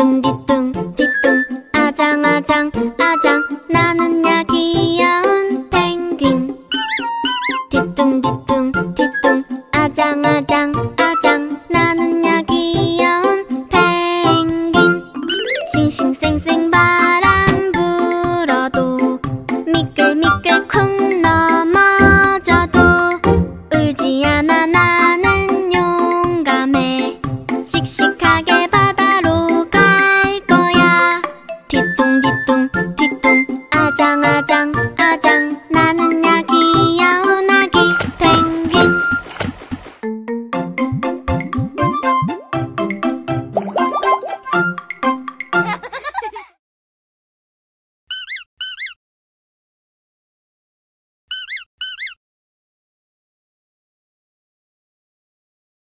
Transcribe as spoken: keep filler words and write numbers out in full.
뒤뚱뒤뚱 뒤뚱 아장아장 아장 나는야 귀여운 펭귄. 뒤뚱뒤뚱 뒤뚱 아장아장 아장 나는야 귀여운 펭귄. 싱싱쌩쌩 바람 불어도 미끌미끌 쿵 넘어져도 울지 않아 나는 용감해. 씩씩하게 바다로 갈 거야. 뒤뚱뒤뚱 뒤뚱 아장아장